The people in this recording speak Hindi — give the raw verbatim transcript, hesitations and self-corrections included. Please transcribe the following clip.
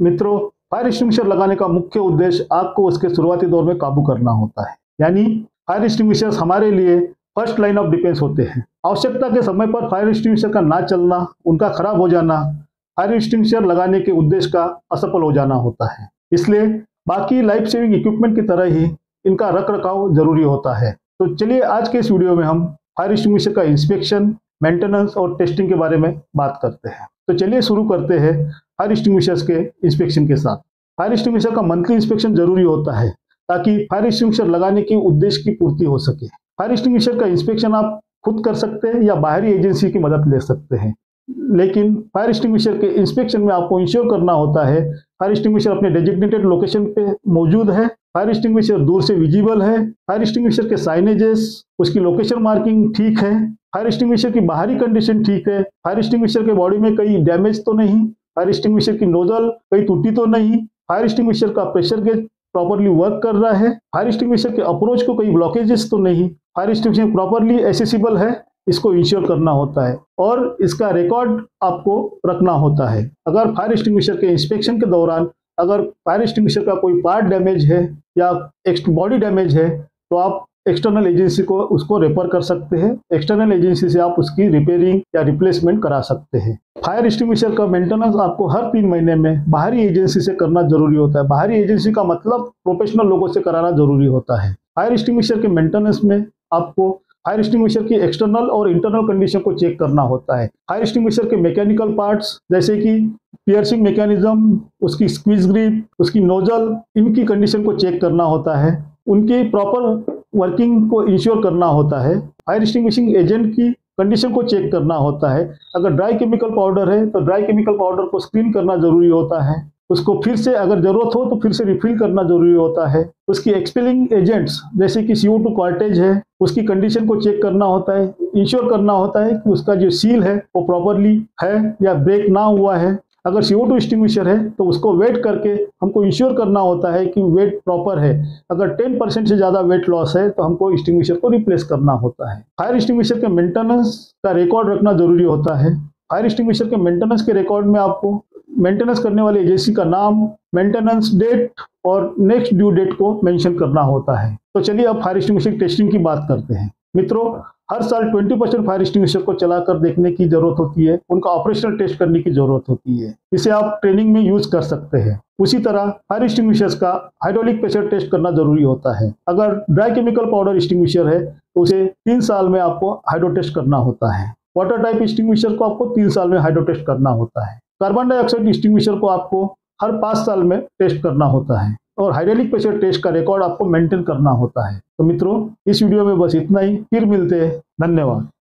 मित्रों, फायर एक्सटिंग्विशर लगाने का मुख्य उद्देश्य आग को उसके शुरुआती दौर में काबू करना होता है। यानी फायर एक्सटिंग्विशर्स हमारे लिए फर्स्ट लाइन ऑफ डिफेंस होते हैं। आवश्यकता के समय पर फायर एक्सटिंग्विशर का ना चलना, उनका खराब हो जाना, फायर एक्सटिंग्विशर लगाने के उद्देश्य का असफल हो जाना होता है। इसलिए बाकी लाइफ सेविंग इक्विपमेंट की तरह ही इनका रख रखाव जरूरी होता है। तो चलिए आज के इस वीडियो में हम फायर एक्सटिंग्विशर का इंस्पेक्शन, मेंटेनेंस और टेस्टिंग के बारे में बात करते हैं। तो चलिए शुरू करते हैं फायर एक्सटिंग्विशर्स के इंस्पेक्शन के साथ। फायर एक्सटिंग्विशर का मंथली इंस्पेक्शन जरूरी होता है ताकि फायर एक्सटिंग्विशर लगाने की उद्देश्य की पूर्ति हो सके। फायर एक्सटिंग्विशर का इंस्पेक्शन आप खुद कर सकते हैं या बाहरी एजेंसी की मदद ले सकते हैं, लेकिन फायर एक्सटिंग्विशर के इंस्पेक्शन में आपको इंश्योर करना होता है फायर एक्सटिंग्विशर अपने डेजिग्नेटेड लोकेशन पे मौजूद है, फायर एक्सटिंग्विशर दूर से विजिबल है, फायर एक्सटिंग्विशर के साइनेजेस, उसकी लोकेशन मार्किंग ठीक है, फायर एक्सटिंग्विशर की बाहरी कंडीशन ठीक है, फायर एक्सटिंग्विशर के बॉडी में कहीं डैमेज तो नहीं, फायर एक्सटिंग्विशर की नोजल कहीं टूटी तो नहीं, फायर एक्सटिंग्विशर का प्रेशर गेज प्रॉपर्ली वर्क कर रहा है, फायर एक्सटिंग्विशर के अप्रोच को कई ब्लॉकेजेस तो नहीं, फायर एक्सटिंग्विशर प्रॉपर्ली एसेसिबल है, इसको इंश्योर करना होता है और इसका रिकॉर्ड आपको रखना होता है। अगर फायर एक्सटिंग्विशर के इंस्पेक्शन के दौरान अगर फायर एक्सटिंग्विशर का कोई पार्ट डैमेज है या बॉडी डैमेज है तो आप एक्सटर्नल एजेंसी को उसको रेफर कर सकते हैं। एक्सटर्नल एजेंसी से आप उसकी रिपेयरिंग या रिप्लेसमेंट करा सकते हैं। फायर एक्सटिंग्विशर का मेंटेनेंस आपको हर तीन महीने में बाहरी एजेंसी से करना जरूरी होता है। बाहरी एजेंसी का मतलब प्रोफेशनल लोगों से कराना जरूरी होता है। फायर एक्सटिंग्विशर के मेंटेनेंस में आपको फायर एक्सटिंग्विशर की एक्सटर्नल और इंटरनल कंडीशन को चेक करना होता है। फायर एक्सटिंग्विशर के मैकेनिकल पार्ट्स जैसे कि पियर्सिंग मैकेनिज्म, उसकी स्क्वीज ग्रिप, उसकी नोजल, इनकी कंडीशन को चेक करना होता है। उनकी प्रॉपर वर्किंग को इंश्योर करना होता है। फायर एक्सटिंग्विशिंग एजेंट की कंडीशन को चेक करना होता है। अगर ड्राई केमिकल पाउडर है तो ड्राई केमिकल पाउडर को स्क्रीन करना जरूरी होता है। उसको फिर से अगर जरूरत हो तो फिर से रिफिल करना जरूरी होता है। उसकी एक्सपेलिंग एजेंट्स जैसे कि सी ओ टू कॉर्टेज है, उसकी कंडीशन को चेक करना होता है। इंश्योर करना होता है कि उसका जो सील है वो प्रॉपरली है या ब्रेक ना हुआ है। अगर सी ओ टू एक्सटिंग्विशर है तो उसको वेट करके हमको इंश्योर करना होता है कि वेट प्रॉपर है। अगर टेन परसेंट से ज़्यादा वेट लॉस है तो हमको एक्सटिंग्विशर को रिप्लेस करना होता है। फायर एक्सटिंग्विशर के मेंटेनेंस का रिकॉर्ड रखना जरूरी होता है। फायर एक्सटिंग्विशर के मेंटेनेंस के रिकॉर्ड में आपको मेंटेनेंस करने वाली एजेंसी का नाम, मेंटेनेंस डेट और नेक्स्ट ड्यू डेट को मेंशन करना होता है। तो चलिए अब फायर एक्सटिंग्विशर टेस्टिंग की बात करते हैं। मित्रों, हर साल बीस परसेंट फायर एक्सटिंग्विशर को चलाकर देखने की जरूरत होती है, उनका ऑपरेशनल टेस्ट करने की जरूरत होती है। इसे आप ट्रेनिंग में यूज कर सकते हैं। उसी तरह फायर एक्सटिंग्विशर्स का हाइड्रोलिक प्रेशर टेस्ट करना जरूरी होता है। अगर ड्राई केमिकल पाउडर एक्सटिंग्विशर है तो उसे तीन साल में आपको हाइड्रो टेस्ट करना होता है। वाटर टाइप एक्सटिंग्विशर को आपको तीन साल में हाइड्रो टेस्ट करना होता है। कार्बन डाइऑक्साइड एक्सटिंग्विशर को आपको हर पाँच साल में टेस्ट करना होता है और हाइड्रोलिक प्रेशर टेस्ट का रिकॉर्ड आपको मेंटेन करना होता है। तो मित्रों, इस वीडियो में बस इतना ही। फिर मिलते हैं। धन्यवाद।